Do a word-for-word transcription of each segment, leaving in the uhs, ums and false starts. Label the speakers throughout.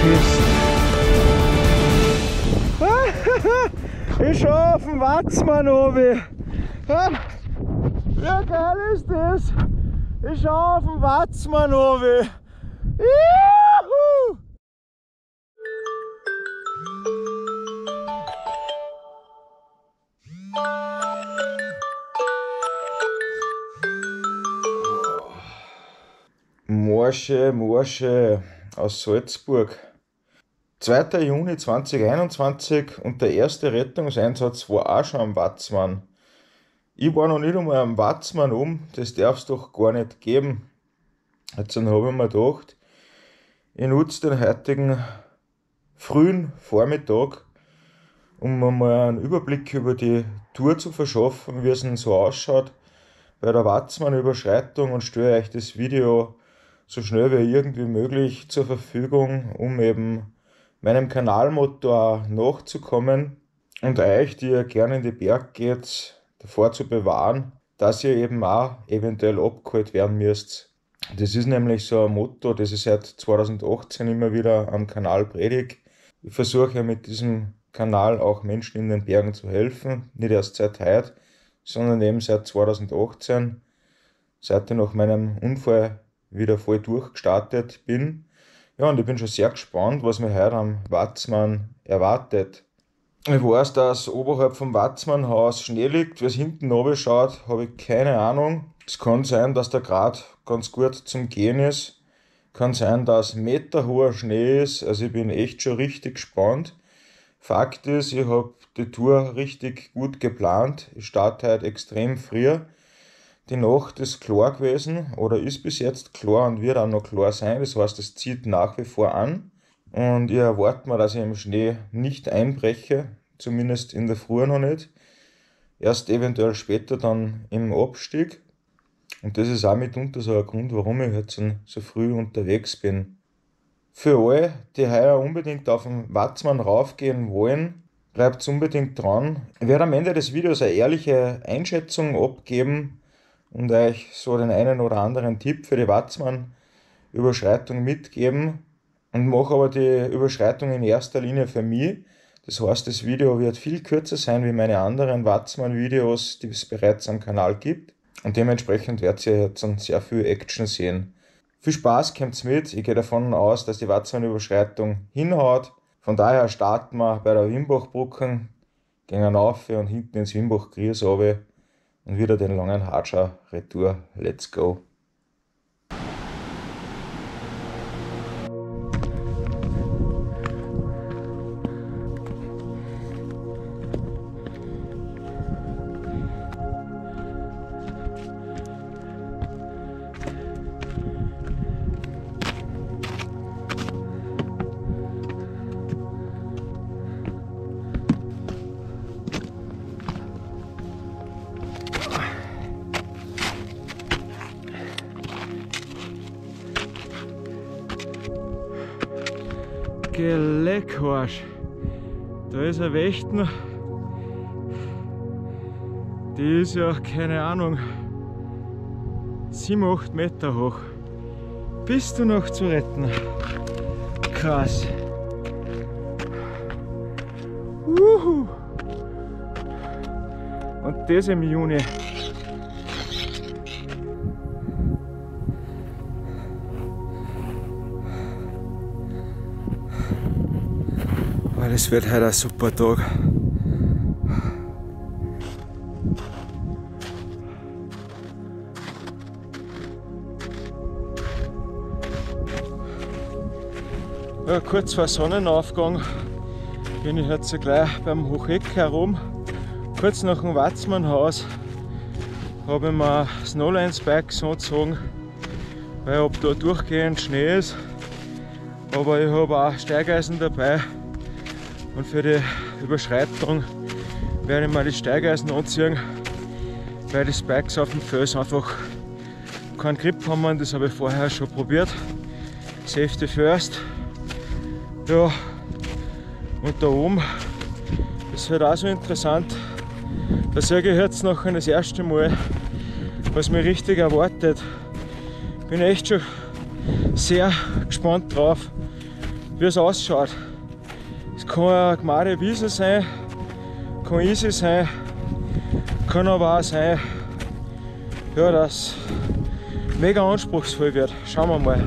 Speaker 1: angepisst. Ich schau auf den Watzmann runter. Wie geil ist das? Ich schau auf den Watzmann runter. Juhu! Morsche, Morsche aus Salzburg. zweiter Juni zweitausendeinundzwanzig und der erste Rettungseinsatz war auch schon am Watzmann. Ich war noch nicht einmal am Watzmann um, das darf es doch gar nicht geben. Jetzt habe ich mir gedacht, ich nutze den heutigen frühen Vormittag, um mir mal einen Überblick über die Tour zu verschaffen, wie es denn so ausschaut bei der Watzmann-Überschreitung, und stelle euch das Video so schnell wie irgendwie möglich zur Verfügung, um eben meinem Kanalmotto auch nachzukommen und euch, die ihr gerne in die Berg geht, davor zu bewahren, dass ihr eben auch eventuell abgeholt werden müsst. Das ist nämlich so ein Motto, das ich seit zweitausendachtzehn immer wieder am Kanal predige. Ich versuche ja mit diesem Kanal auch Menschen in den Bergen zu helfen, nicht erst seit heute, sondern eben seit zweitausendachtzehn, seit ich nach meinem Unfall wieder voll durchgestartet bin. Ja, und ich bin schon sehr gespannt, was mir heute am Watzmann erwartet. Ich weiß, dass oberhalb vom Watzmannhaus Schnee liegt. Wie es hinten runter schaut, habe ich keine Ahnung. Es kann sein, dass der Grad ganz gut zum Gehen ist. Kann sein, dass meterhoher Schnee ist. Also ich bin echt schon richtig gespannt. Fakt ist, ich habe die Tour richtig gut geplant. Ich starte heute extrem früh. Die Nacht ist klar gewesen oder ist bis jetzt klar und wird auch noch klar sein. Das heißt, es zieht nach wie vor an. Und ich erwarte mir, dass ich im Schnee nicht einbreche, zumindest in der Früh noch nicht. Erst eventuell später dann im Abstieg. Und das ist auch mitunter so ein Grund, warum ich jetzt so früh unterwegs bin. Für alle, die heuer unbedingt auf den Watzmann raufgehen wollen, bleibt unbedingt dran. Ich werde am Ende des Videos eine ehrliche Einschätzung abgeben und euch so den einen oder anderen Tipp für die Watzmann-Überschreitung mitgeben. Und mache aber die Überschreitung in erster Linie für mich. Das heißt, das Video wird viel kürzer sein wie meine anderen Watzmann-Videos, die es bereits am Kanal gibt. Und dementsprechend werdet ihr jetzt sehr viel Action sehen. Viel Spaß, kommt's mit. Ich gehe davon aus, dass die Watzmann-Überschreitung hinhaut. Von daher starten wir bei der Wimbachbrücke, gehen rauf und hinten ins Wimbach-Gries runter und wieder den langen Hatscher Retour. Let's go! Geleckhorsch, da ist ein Wächten, die ist ja, keine Ahnung, sieben, acht Meter hoch. Bist du noch zu retten? Krass. Uhu. Und das im Juni. Das wird heute ein super Tag. Ja, kurz vor Sonnenaufgang bin ich jetzt gleich beim Hocheck herum. Kurz nach dem Watzmannhaus habe ich mir Snowline-Spikes angezogen, weil ob da durchgehend Schnee ist. Aber ich habe auch Steigeisen dabei. Und für die Überschreitung werde ich mal die Steigeisen anziehen, weil die Spikes auf dem Fels einfach keinen Grip haben. Das habe ich vorher schon probiert. Safety first. Ja, und da oben ist halt auch so interessant. Da sehe ich jetzt nachher das erste Mal, was mich richtig erwartet. Bin echt schon sehr gespannt drauf, wie es ausschaut. Es kann eine gemade Wiese sein, kann easy sein, kann aber auch sein, ja, dass es mega anspruchsvoll wird. Schauen wir mal.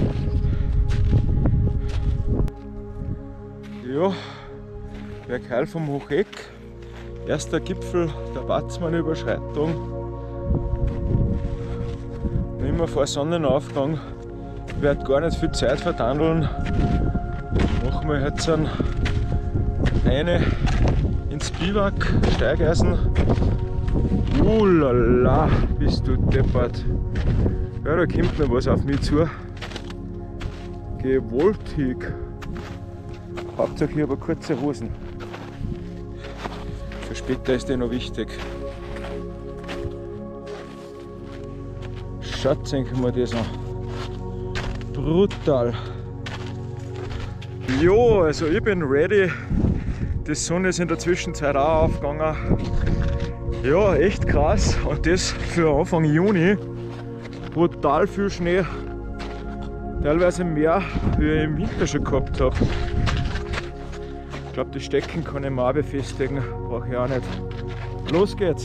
Speaker 1: Ja, Bergheil vom Hocheck, erster Gipfel der Watzmann-Überschreitung. Immer vor Sonnenaufgang, ich werde gar nicht viel Zeit verdandeln. Machen wir jetzt eine ins Biwak, Steigeisen. Ulala, bist du deppert. Ja, da kommt noch was auf mich zu. Gewaltig. Hauptsächlich aber kurze Hosen. Für später ist die noch wichtig. Schaut, denken wir das an. Brutal. Jo, also ich bin ready. Die Sonne ist in der Zwischenzeit auch aufgegangen. Ja, echt krass. Und das für Anfang Juni. Brutal viel Schnee. Teilweise mehr, wie ich im Winter schon gehabt habe. Ich glaube, die Stecken kann ich mir auch befestigen. Brauche ich auch nicht. Los geht's!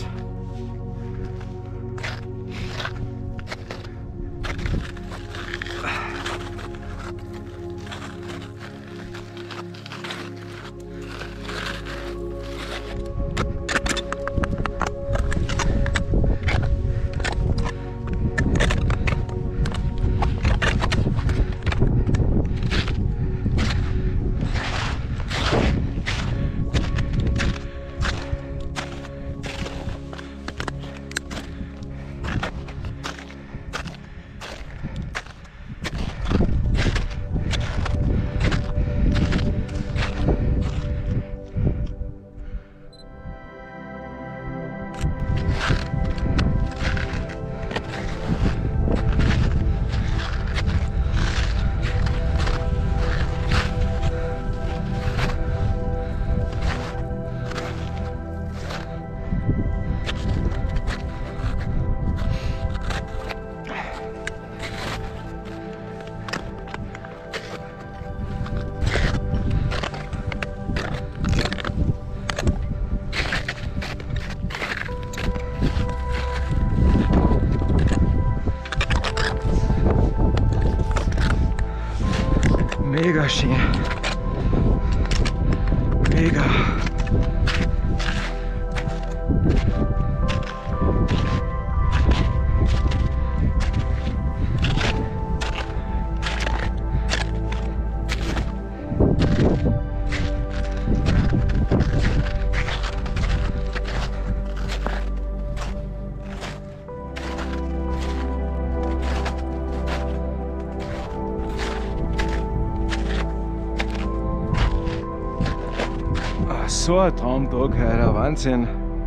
Speaker 1: Mega schön. Mega. So ein Traumtag heute, Wahnsinn.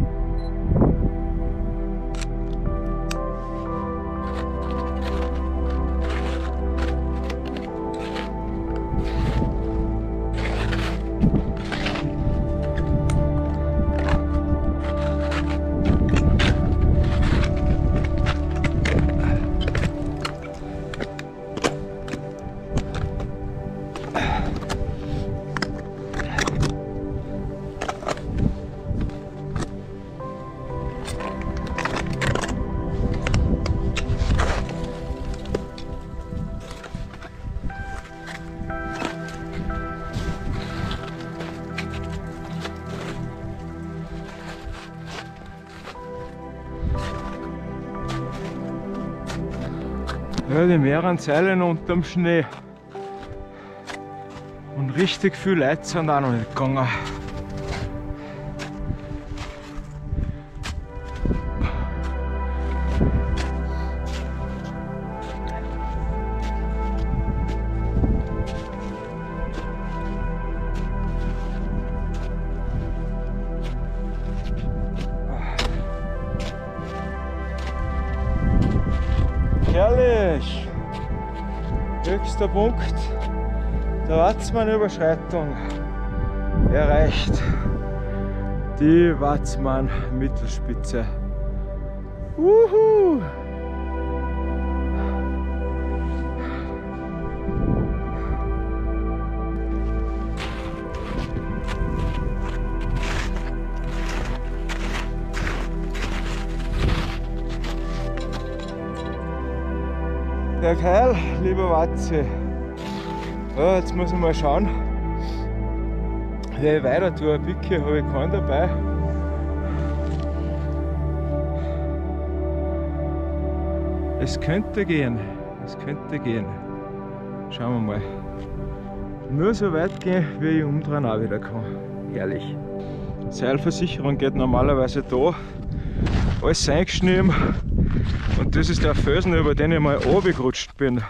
Speaker 1: Ja, die mehreren Zeilen unterm Schnee. Und richtig viel Leute sind auch noch nicht gegangen. Herrlich! Höchster Punkt der Watzmann-Überschreitung erreicht. Die Watzmann-Mittelspitze. Wuhu! Der Keil, lieber Watze. Ja, jetzt muss ich mal schauen, wie ich weiter tue. Ein Picke habe ich keinen dabei. Es könnte gehen, es könnte gehen. Schauen wir mal. Nur so weit gehen, wie ich umdrehen auch wieder kann. Herrlich. Seilversicherung geht normalerweise da. Alles eingeschnitten. Und das ist der Felsen, über den ich mal runtergerutscht bin.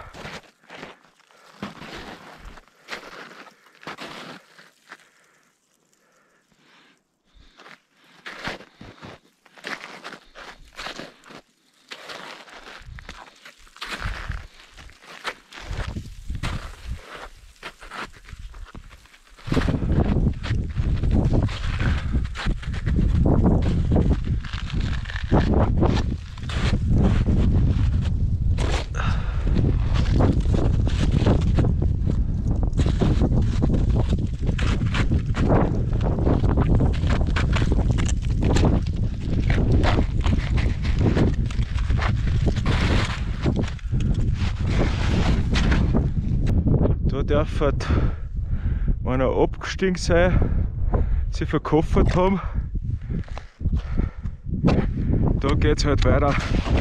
Speaker 1: Da darf halt einer abgestiegen sein, sie verkoffert haben. Da geht es halt weiter.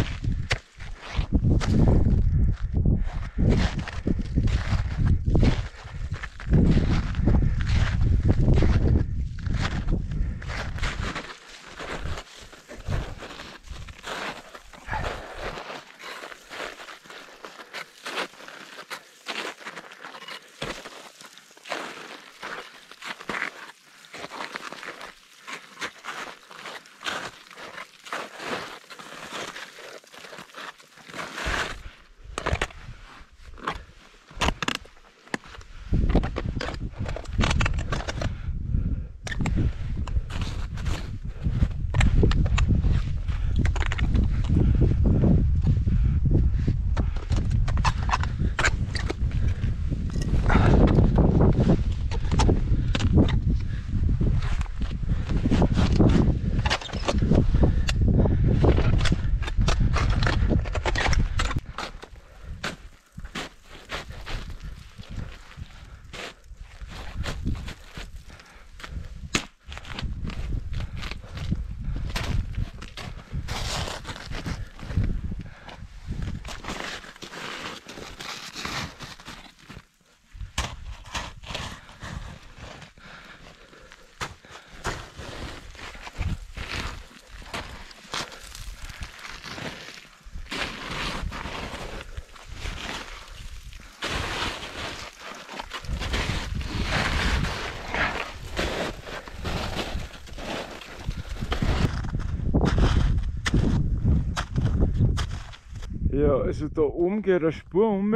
Speaker 1: Ja, also da oben geht eine Spur um.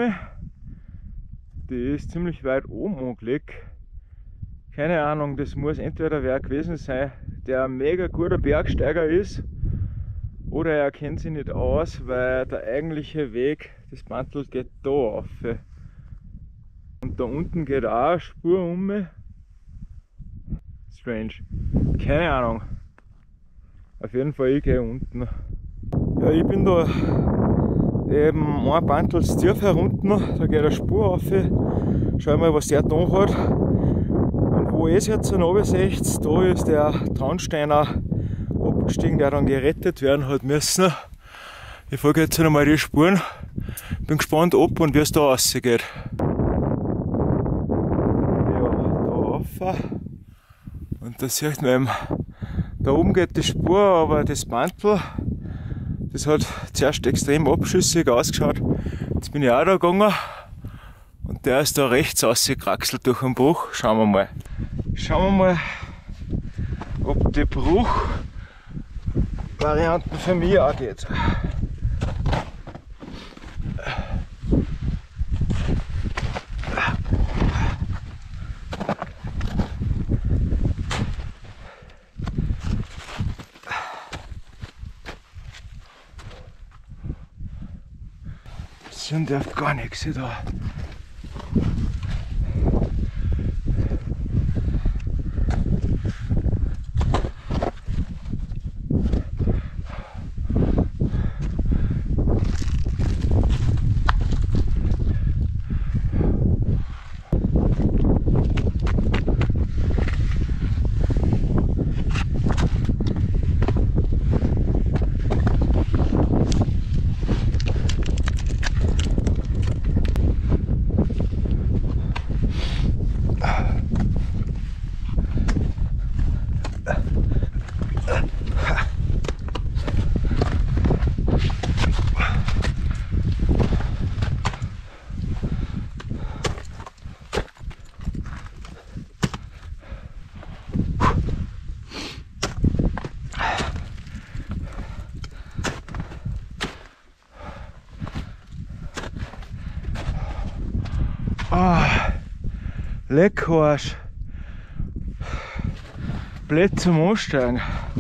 Speaker 1: Die ist ziemlich weit oben angelegt. Keine Ahnung, das muss entweder wer gewesen sein, der ein mega guter Bergsteiger ist, oder er kennt sich nicht aus, weil der eigentliche Weg des Bandl geht da rauf. Und da unten geht auch eine Spur um. Strange. Keine Ahnung. Auf jeden Fall, ich gehe unten. Ja, ich bin da eben ein Bandls tief herunten, da geht eine Spur rauf. Schau mal, was der da hat. Und wo ich jetzt runter seht, da ist der Traunsteiner abgestiegen, der dann gerettet werden hat müssen. Ich folge jetzt einmal die Spuren. Bin gespannt, ob und wie es da rausgeht. Ja, da rauf. Und da sieht man eben, da oben geht die Spur, aber das Bandl, das hat zuerst extrem abschüssig ausgeschaut. Jetzt bin ich auch da gegangen und der ist da rechts rausgekraxelt durch den Bruch. Schauen wir mal. Schauen wir mal, ob die Bruchvarianten für mich auch geht. Sind ja gar nichts da. Leckarsch. Blöd zum Ansteigen.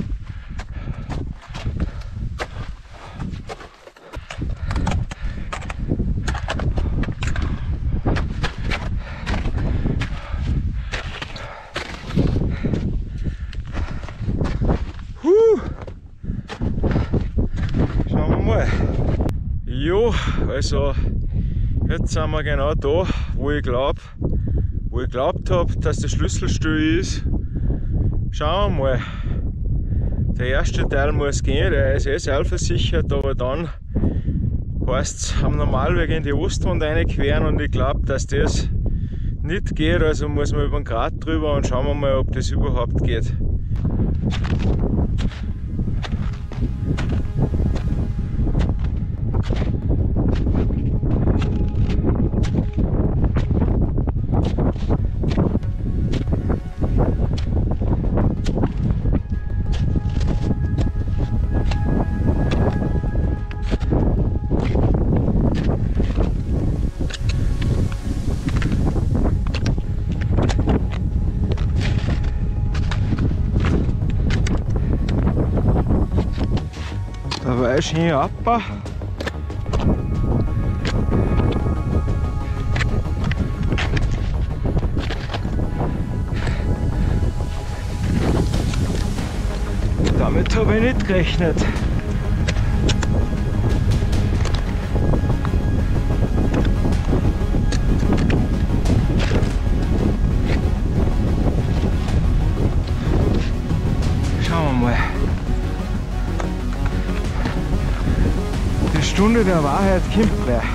Speaker 1: Huh. Schauen wir mal. Jo, also jetzt sind wir genau da, wo ich glaube, wo ich glaubt habe, dass der Schlüsselstuhl ist. Schauen wir mal. Der erste Teil muss gehen, der ist eh seilversichert, aber dann heißt es am Normalweg in die Ostwand reinqueren und ich glaube, dass das nicht geht, also muss man über den Grat drüber und schauen wir mal, ob das überhaupt geht. Da war ich schön ab. Damit habe ich nicht gerechnet. Schauen wir mal. Die Stunde der Wahrheit kommt gleich.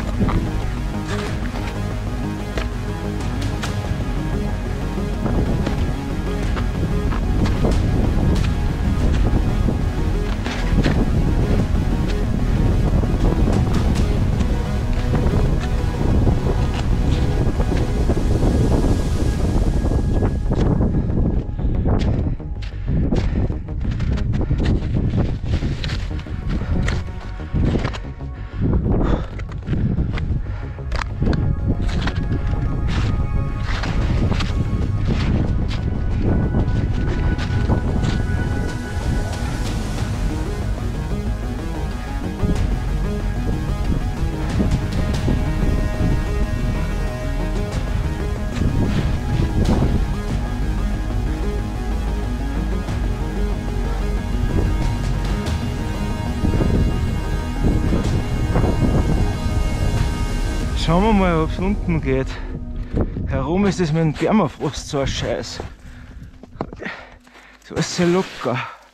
Speaker 1: Schauen wir mal, ob es unten geht. Herum ist es mit dem Permafrost so ein Scheiß. So ist es locker.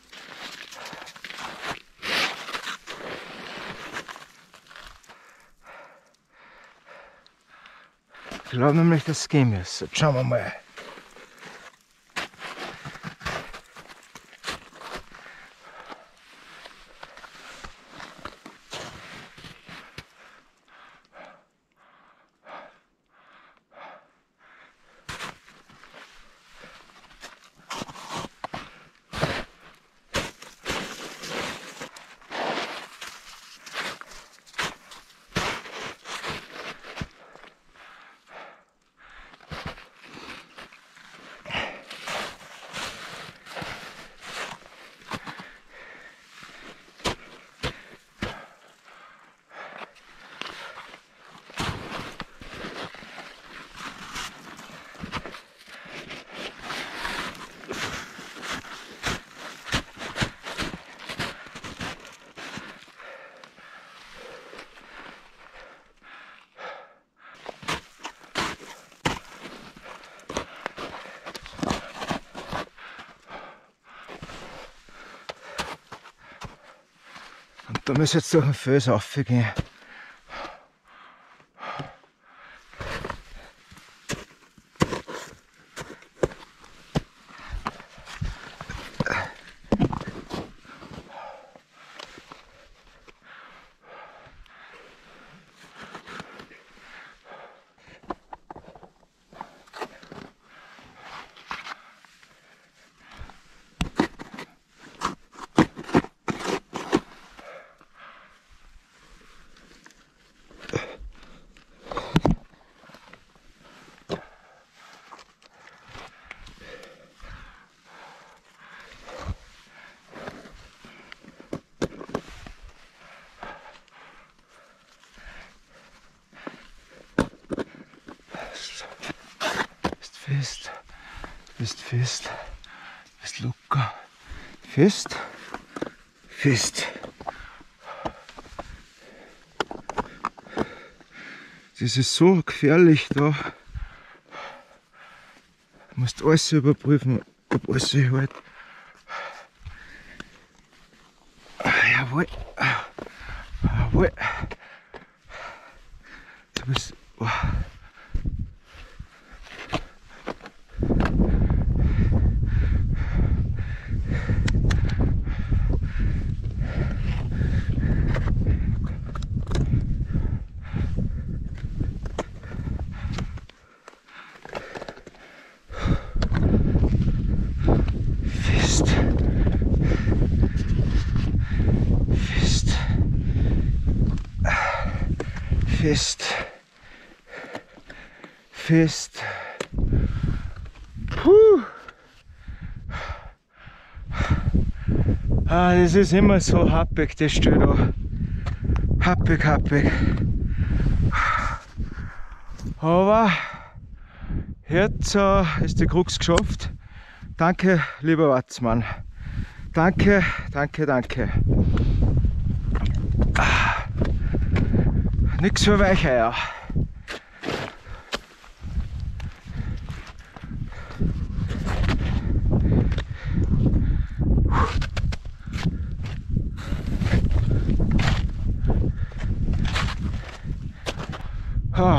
Speaker 1: Ich glaube nämlich, dass es gehen müsste. Schauen wir mal. Da müssen wir jetzt durch den Fels raufgehen. fest, fest, fest, fest locker, fest, fest. Das ist so gefährlich da. Du musst alles überprüfen, ob alles sich hält. Jawohl. Jawohl. Du bist. Oh. Fest. Fest. Fest. Fest. Puh. Ah, das ist immer so happig, das steht da. Happig, happig. Aber jetzt äh, ist die Krux geschafft. Danke, lieber Watzmann. Danke, danke, danke. Ah, nix für Weicheier. Ah.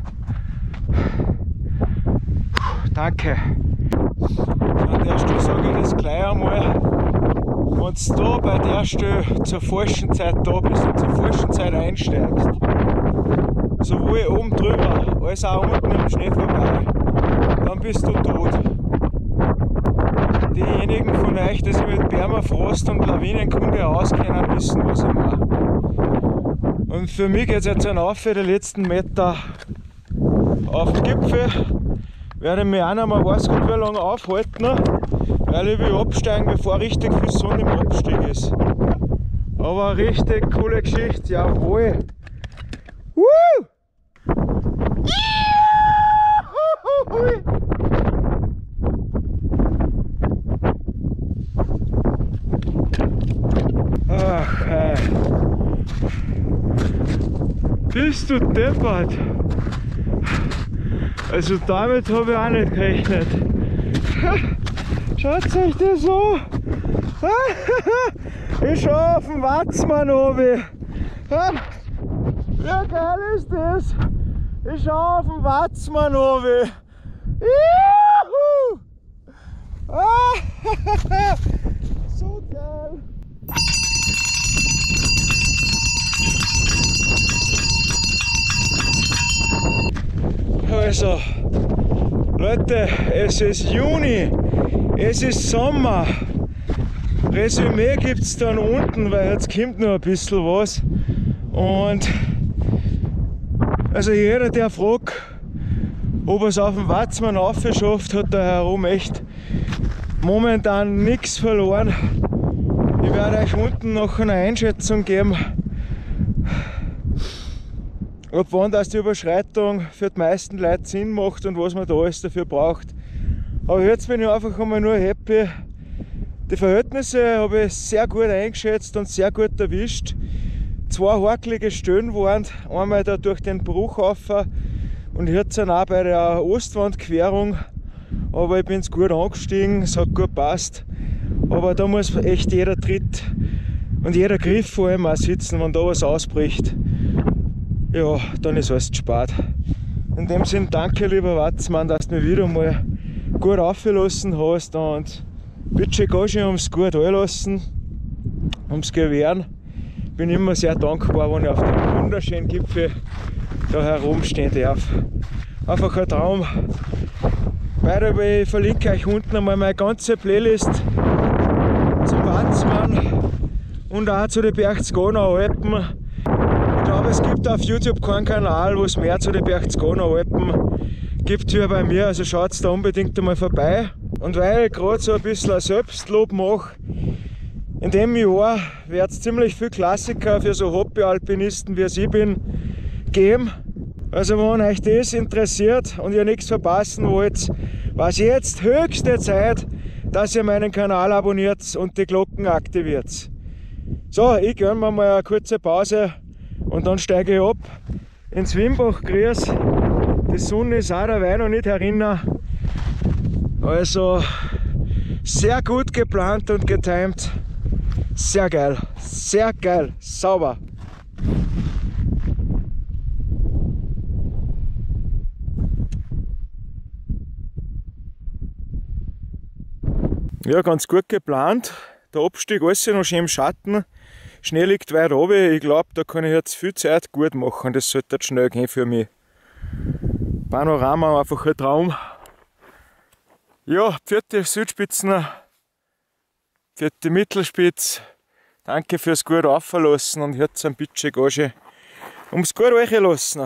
Speaker 1: Danke. An der Stelle sage ich das gleich einmal. Wenn du da bei der Stelle zur falschen Zeit da bist und zur falschen Zeit einsteigst, sowohl oben drüber als auch unten im Schnee vorbei, dann bist du tot. Diejenigen von euch, die sich mit Permafrost und Lawinenkunde auskennen, wissen, was ich meine. Und für mich geht es jetzt hinauf für die letzten Meter auf den Gipfel. Werde ich mich auch noch mal weiß Gott wie lange aufhalten, weil ich will absteigen, bevor richtig viel Sonne im Abstieg ist. Aber eine richtig coole Geschichte, jawohl! Woo! Ach, hey. Bist du deppert? Also damit habe ich auch nicht gerechnet. Schaut euch das an! Ich schaue auf den Watzmann runter. Wie geil ist das? Ich schaue auf den Watzmann runter. Juhu! So geil! Also, Leute, es ist Juni, es ist Sommer. Resümee gibt es dann unten, weil jetzt kommt noch ein bisschen was. Und also jeder, der fragt, ob er es auf den Watzmann aufgeschafft hat, da herum echt momentan nichts verloren. Ich werde euch unten noch eine Einschätzung geben, ob wann das die Überschreitung für die meisten Leute Sinn macht und was man da alles dafür braucht. Aber jetzt bin ich einfach einmal nur happy. Die Verhältnisse habe ich sehr gut eingeschätzt und sehr gut erwischt. Zwei hakelige Stellen waren, einmal da durch den Bruch rauf und jetzt auch bei der Ostwandquerung. Aber ich bin gut angestiegen, es hat gut gepasst. Aber da muss echt jeder Tritt und jeder Griff vor allem auch sitzen, wenn da was ausbricht. Ja, dann ist alles gespart. In dem Sinn, danke lieber Watzmann, dass du mich wieder mal gut aufgelassen hast und bitte geh schon ums gut anlassen, ums Gewähren. Bin immer sehr dankbar, wenn ich auf dem wunderschönen Gipfel da herumstehen darf. Einfach ein Traum. Weiter, ich verlinke euch unten einmal meine ganze Playlist zum Watzmann und auch zu den Berchtesgadener Alpen. Ich glaube, es gibt auf YouTube keinen Kanal, wo es mehr zu den Berchtesgadener Alpen gibt wie bei mir, also schaut da unbedingt einmal vorbei. Und weil ich gerade so ein bisschen ein Selbstlob mache, in dem Jahr wird es ziemlich viele Klassiker für so Hobby-Alpinisten wie ich bin geben. Also wenn euch das interessiert und ihr nichts verpassen wollt, war es jetzt höchste Zeit, dass ihr meinen Kanal abonniert und die Glocken aktiviert. So, ich gönne mir mal eine kurze Pause und dann steige ich ab ins Wimbach-Grüß. Die Sonne ist auch dabei noch nicht herinnen. Also sehr gut geplant und getimt. Sehr geil, sehr geil, sauber. Ja, ganz gut geplant. Der Abstieg alles noch schön im Schatten. Schnee liegt weit oben. Ich glaube, da kann ich jetzt viel Zeit gut machen. Das sollte jetzt schnell gehen für mich. Panorama einfach ein Traum. Ja, vierte Südspitzen, vierte Mittelspitz. Danke fürs gut auflassen und jetzt ein bisschen Gage ums gut euch lassen.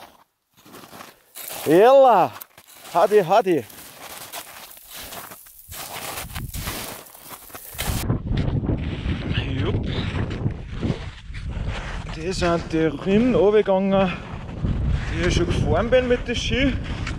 Speaker 1: Jella, hadi, hadi. Jupp. Die sind die Rinnen runtergegangen, die ich schon gefahren bin mit den Ski.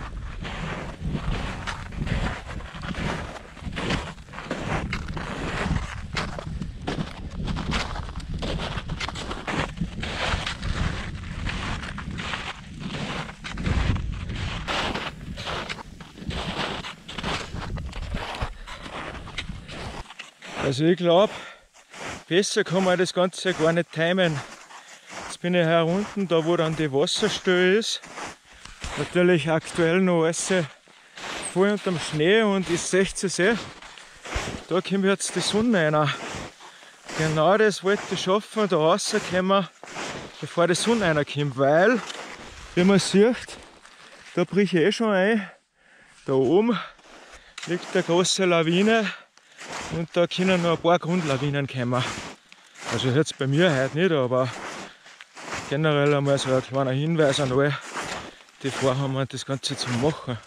Speaker 1: Also ich glaube, besser kann man das Ganze gar nicht timen. Jetzt bin ich hier unten, da wo dann die Wasserstelle ist. Natürlich aktuell noch alles voll unterm Schnee und ich sehe es eh. Da kommt jetzt die Sonne rein. Genau das wollte ich schaffen, da rauskommen, bevor die Sonne reinkommt, weil, wie man sieht, da bricht ich eh schon ein. Da oben liegt eine große Lawine. Und da können noch ein paar Grundlawinen kommen. Also jetzt bei mir heute nicht, aber generell einmal so ein kleiner Hinweis an alle, die vorhaben, das Ganze zu machen.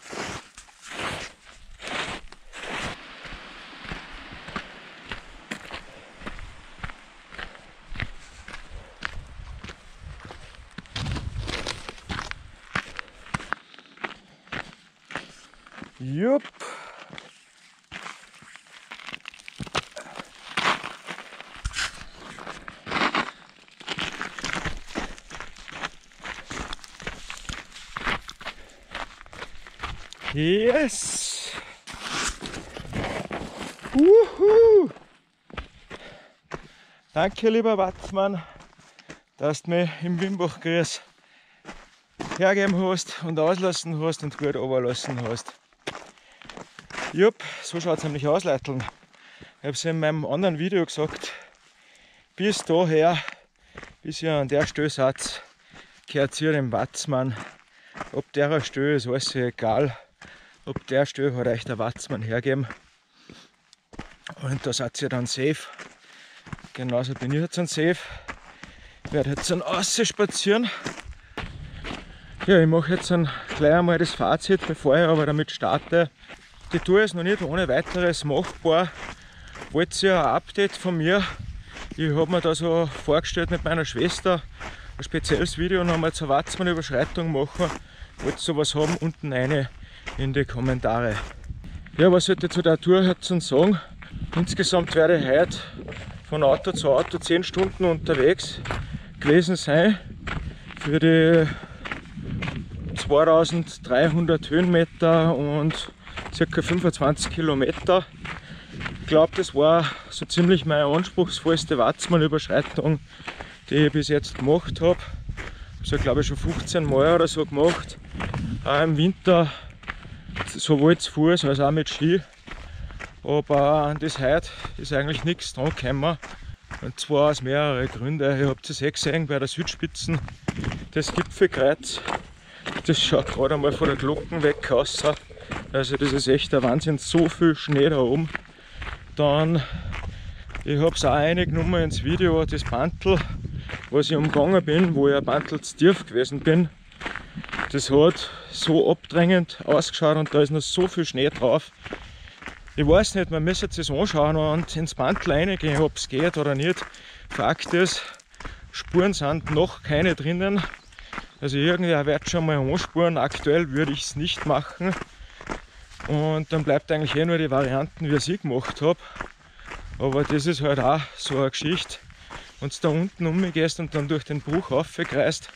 Speaker 1: Jupp. Yes! Uhu. Danke, lieber Watzmann, dass du mich im Wimbach-Grüß hergeben hast und auslassen hast und gut runterlassen hast. Jupp, so schaut es nämlich aus, Leute. Ich habe es in meinem anderen Video gesagt, bis daher, bis ihr an der Stelle seid, gehört ihr dem Watzmann. Ob der Stelle ist alles egal. Ob der Stelle hat euch der Watzmann hergeben. Und da seid ihr dann safe. Genauso bin ich jetzt dann safe. Ich werde jetzt dann ausspazieren. Ja, ich mache jetzt dann gleich einmal das Fazit, bevor ich aber damit starte. Die Tour ist noch nicht ohne weiteres machbar. Wollt ihr ein Update von mir? Ich habe mir da so vorgestellt mit meiner Schwester ein spezielles Video nochmal zur Watzmann-Überschreitung machen. Wollt ihr sowas haben, unten eine in die Kommentare. Ja, was sollte ich zu der Tour jetzt sagen? Insgesamt werde ich heute von Auto zu Auto zehn Stunden unterwegs gewesen sein. Für die zweitausenddreihundert Höhenmeter und ca. fünfundzwanzig Kilometer. Ich glaube, das war so ziemlich meine anspruchsvollste Watzmann-Überschreitung, die ich bis jetzt gemacht habe. Ich habe glaube ich schon fünfzehn Mal oder so gemacht. Auch im Winter sowohl zu Fuß als auch mit Ski. Aber an das heute ist eigentlich nichts dran gekommen. Und zwar aus mehreren Gründen. Ihr habt es eh gesehen bei der Südspitzen, das Gipfelkreuz. Das schaut gerade einmal von der Glocken weg aus. Also das ist echt der Wahnsinn, so viel Schnee da oben. Dann, ich habe es auch reingenommen ins Video, das Bantel, was ich umgegangen bin, wo ich ein Bantel zu tief gewesen bin. Das hat so abdrängend ausgeschaut und da ist noch so viel Schnee drauf. Ich weiß nicht, man müsste sich das anschauen und ins Bantel reingehen, ob es geht oder nicht. Fakt ist, Spuren sind noch keine drinnen. Also irgendwer wird schon mal anspuren, aktuell würde ich es nicht machen. Und dann bleibt eigentlich eh nur die Varianten, wie ich gemacht habe. Aber das ist halt auch so eine Geschichte. Wenn du da unten umgehst und dann durch den Bruch aufkreist,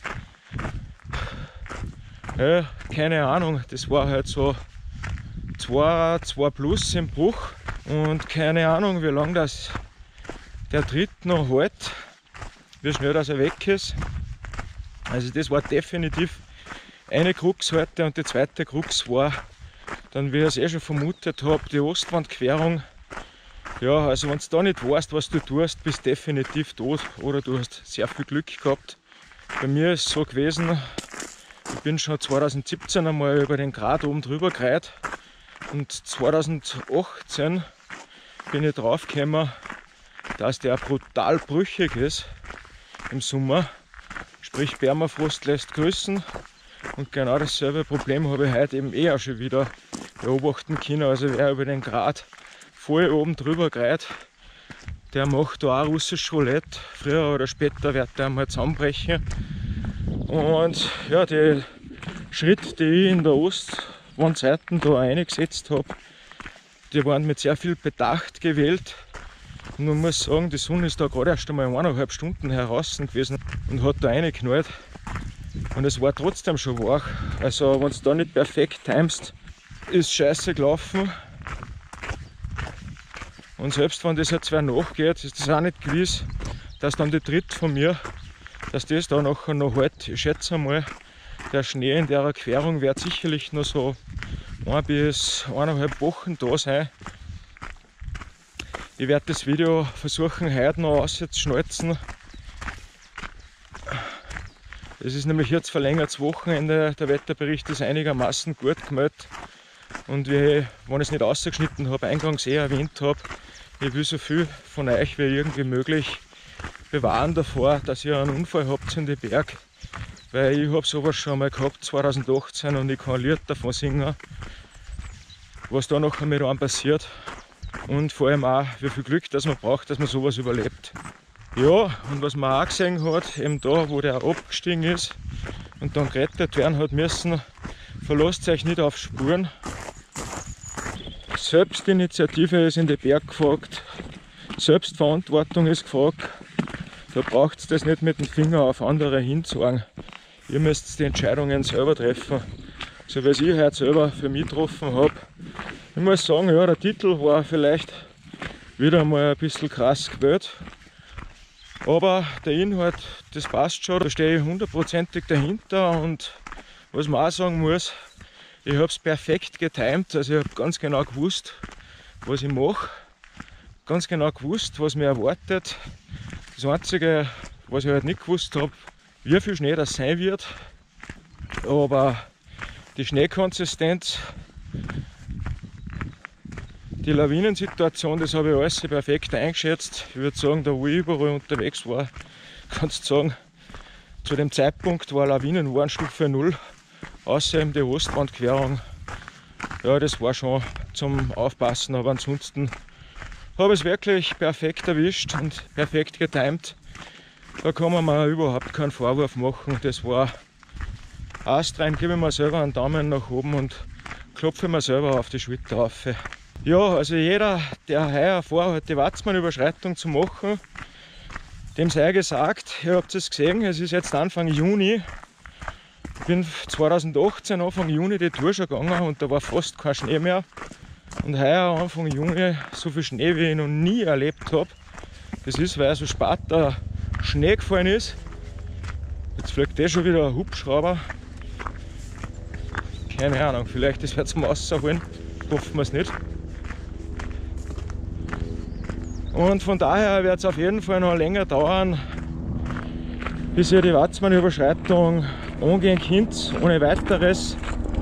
Speaker 1: ja, keine Ahnung, das war halt so zwei plus im Bruch. Und keine Ahnung, wie lange das der Tritt noch hält, wie schnell dass er weg ist. Also das war definitiv eine Krux heute, und die zweite Krux war dann, wie ich es eh schon vermutet habe, die Ostwandquerung. Ja, also wenn du da nicht weißt, was du tust, bist du definitiv tot oder du hast sehr viel Glück gehabt. Bei mir ist es so gewesen, ich bin schon zweitausendsiebzehn einmal über den Grat oben drüber gereiht und zweitausendachtzehn bin ich drauf gekommen, dass der brutal brüchig ist im Sommer. Sprich, Permafrost lässt grüßen, und genau dasselbe Problem habe ich heute eben eh auch schon wieder beobachten können. Also wer über den Grat voll oben drüber gereiht, der macht da auch russisch Roulette. Früher oder später wird der einmal zusammenbrechen. Und ja, die Schritte, die ich in der Ostwandseite da eingesetzt habe, die waren mit sehr viel Bedacht gewählt. Und man muss sagen, die Sonne ist da gerade erst einmal eineinhalb Stunden heraus gewesen und hat da reingeknallt. Und es war trotzdem schon wach. Also wenn du da nicht perfekt timest, ist scheiße gelaufen. Und selbst wenn das jetzt wer nachgeht, ist das auch nicht gewiss, dass dann die Tritt von mir, dass das da nachher noch hält. Ich schätze mal, der Schnee in der Querung wird sicherlich noch so ein bis eineinhalb Wochen da sein. Ich werde das Video versuchen heute noch auszuschnalzen. Es ist nämlich jetzt verlängertes Wochenende, der Wetterbericht ist einigermaßen gut gemeldet. Und wie, wenn ich es nicht ausgeschnitten habe, eingangs eh erwähnt habe, ich will so viel von euch wie irgendwie möglich bewahren davor, dass ihr einen Unfall habt in den Berg. Weil ich habe sowas schon mal gehabt zweitausendachtzehn und ich kann ein Lied davon singen, was da nachher mit einem passiert. Und vor allem auch, wie viel Glück das man braucht, dass man sowas überlebt. Ja, und was man auch gesehen hat, eben da, wo der abgestiegen ist und dann gerettet werden hat müssen, verlasst euch nicht auf Spuren. Selbstinitiative ist in den Berg gefragt, Selbstverantwortung ist gefragt. Da braucht es das nicht mit dem Finger auf andere hinzeigen. Ihr müsst die Entscheidungen selber treffen, so wie ich heute selber für mich getroffen habe. Ich muss sagen, ja, der Titel war vielleicht wieder mal ein bisschen krass gewählt. Aber der Inhalt, das passt schon, da stehe ich hundertprozentig dahinter. Und was man auch sagen muss, ich habe es perfekt getimt, also ich habe ganz genau gewusst, was ich mache, ganz genau gewusst, was mir erwartet. Das Einzige, was ich halt nicht gewusst habe, wie viel Schnee das sein wird, aber die Schneekonsistenz, die Lawinensituation, das habe ich alles perfekt eingeschätzt. Ich würde sagen, da wo ich überall unterwegs war, kannst du sagen, zu dem Zeitpunkt war Lawinenwarnstufe null, außer eben die Ostwandquerung. Ja, das war schon zum Aufpassen, aber ansonsten habe ich es wirklich perfekt erwischt und perfekt getimt. Da kann man mir überhaupt keinen Vorwurf machen. Das war astrein, gebe ich mir selber einen Daumen nach oben und klopfe mir selber auf die Schulter rauf. Ja, also jeder, der heuer vorhat, die Watzmann-Überschreitung zu machen, dem sei gesagt, ihr habt es gesehen, es ist jetzt Anfang Juni. Ich bin zweitausendachtzehn Anfang Juni die Tour schon gegangen und da war fast kein Schnee mehr. Und heuer Anfang Juni so viel Schnee, wie ich noch nie erlebt habe. Das ist, weil so spät der Schnee gefallen ist. Jetzt fliegt eh schon wieder ein Hubschrauber. Keine Ahnung, vielleicht ist er zum Rausholen, hoffen wir es nicht. Und von daher wird es auf jeden Fall noch länger dauern, bis ihr die Watzmann-Überschreitung angehen könnt, ohne weiteres.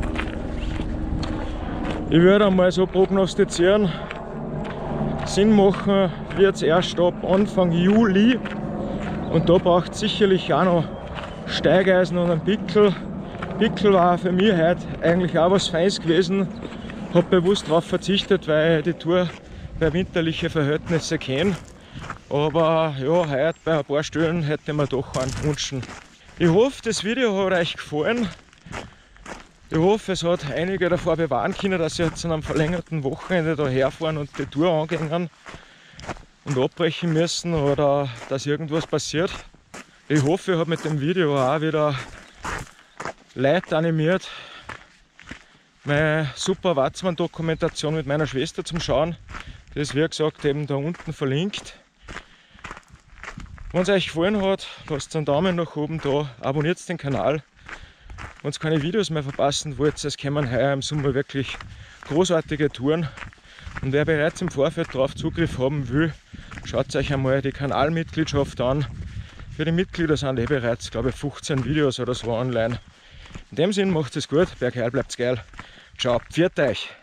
Speaker 1: Ich würde einmal so prognostizieren, Sinn machen wird es erst ab Anfang Juli. Und da braucht es sicherlich auch noch Steigeisen und einen Pickel. Pickel war für mich heute eigentlich auch was Feines gewesen. Habe bewusst darauf verzichtet, weil ich die Tour bei winterlichen Verhältnissen kenne. Aber ja, heute bei ein paar Stellen hätte man doch einen gewünscht. Ich hoffe, das Video hat euch gefallen. Ich hoffe, es hat einige davor bewahren können, dass sie jetzt an einem verlängerten Wochenende da herfahren und die Tour angehen und abbrechen müssen oder dass irgendwas passiert. Ich hoffe, ich habe mit dem Video auch wieder Leute animiert, meine super Watzmann-Dokumentation mit meiner Schwester zum Schauen. Das ist wie gesagt eben da unten verlinkt. Wenn es euch gefallen hat, lasst einen Daumen nach oben da, abonniert den Kanal. Wenn ihr keine Videos mehr verpassen wollt, es kommen heuer im Sommer wirklich großartige Touren. Und wer bereits im Vorfeld darauf Zugriff haben will, schaut euch einmal die Kanalmitgliedschaft an. Für die Mitglieder sind eh bereits, glaube ich, fünfzehn Videos oder so online. In dem Sinn, macht es gut, Bergheil bleibt's geil. Ciao, pfiat euch!